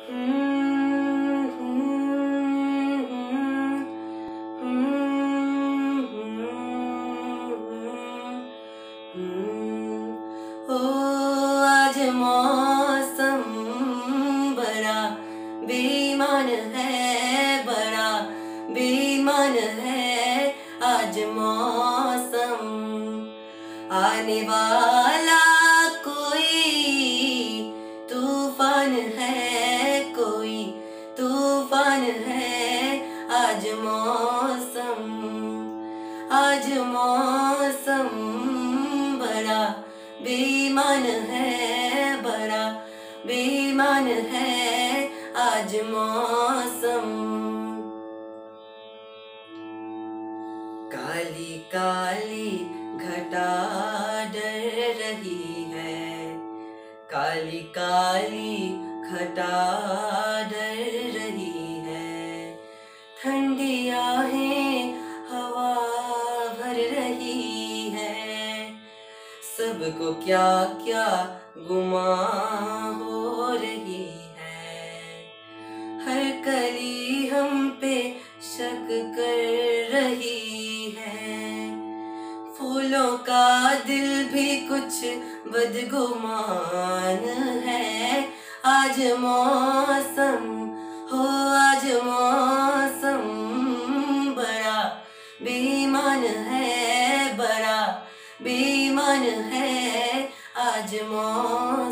ओ आज मौसम बड़ा बेईमान है, बड़ा बेईमान है आज मौसम। आने वाला कोई तूफान है, कोई तूफान है आज मौसम। आज मौसम बड़ा बेईमान है, बड़ा बेईमान है आज मौसम। काली काली घटा डर रही है, काली काली घटा डर रही है। ठंडी आहें हवा भर रही है, सबको क्या क्या गुमा हो रही है। हर कली हम पे शक कर रही है, फूलों का दिल भी कुछ बदगुमान है। आज मौसम हो, आज मौसम बड़ा बेईमान है, बड़ा बेईमान है आज मौसम।